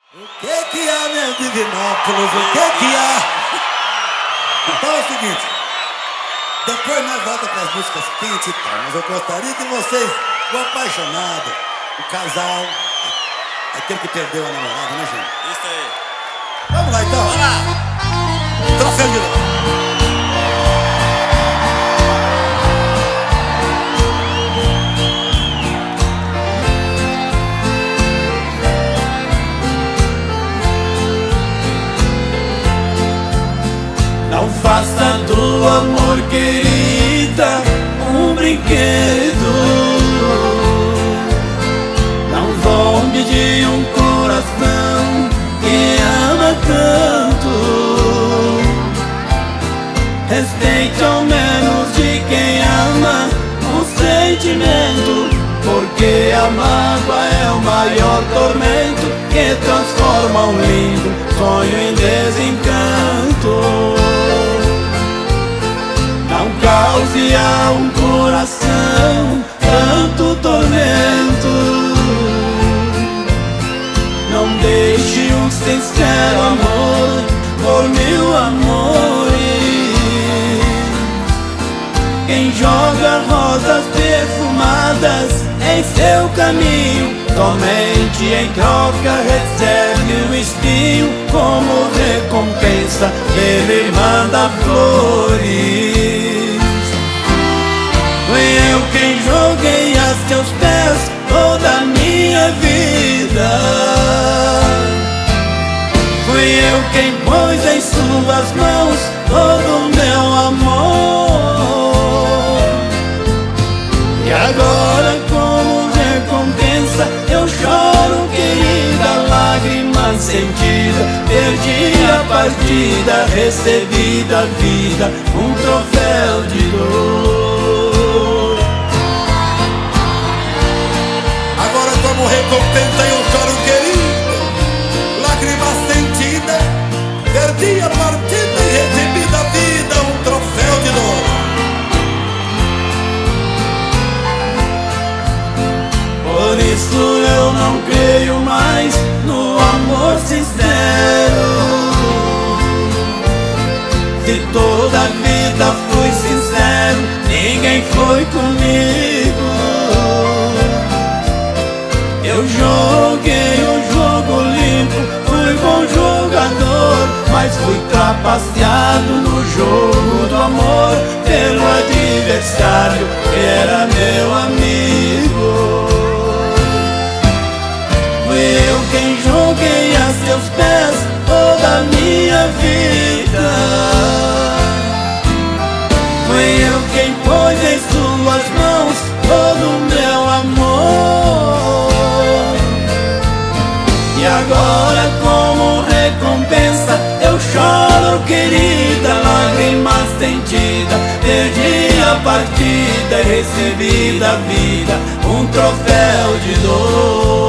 O que há, meu Divinópolis? O que há? Então é o seguinte, depois nós voltamos para as músicas quentes e tal, mas eu gostaria que vocês, o apaixonado, o casal, aquele que perdeu a namorada, né, gente? Isso aí. Vamos lá, então. Vamos lá. Troféu de Dor. Não faça do amor, querida, um brinquedo. Não zombe de um coração que ama tanto. Respeite ao menos de quem ama o sentimento, porque a mágoa é o maior tormento que transforma um lindo sonho em desencanto. Não cause a um coração tanto tormento. Não deixe um sincero amor por mil amores. Quem joga rosas perfumadas em seu caminho, somente em troca recebe um espinho. Como recompensa ele manda flores. Fui eu quem joguei a seus pés toda a minha vida. Fui eu quem pôs em suas mãos todo o meu amor. E agora, como recompensa, eu choro, querida, lágrima sentida. Perdi a partida, recebi da vida um troféu de dor. Agora, como recompensa, eu choro, querido, lágrima sentida. Perdi a partida e recebi da vida um troféu de dor. Por isso eu não creio mais no amor sincero. Se toda a vida fui sincero, ninguém foi comigo. Eu joguei o jogo limpo, fui bom jogador, mas fui trapaceado no jogo do amor pelo adversário que era meu amigo. Fui eu quem joguei a seus pés toda a minha vida. Fui eu quem pôs em suas mãos todo o meu amor. E agora, como recompensa, eu choro, querida, lágrima sentida. Perdi a partida e recebi da vida um troféu de dor.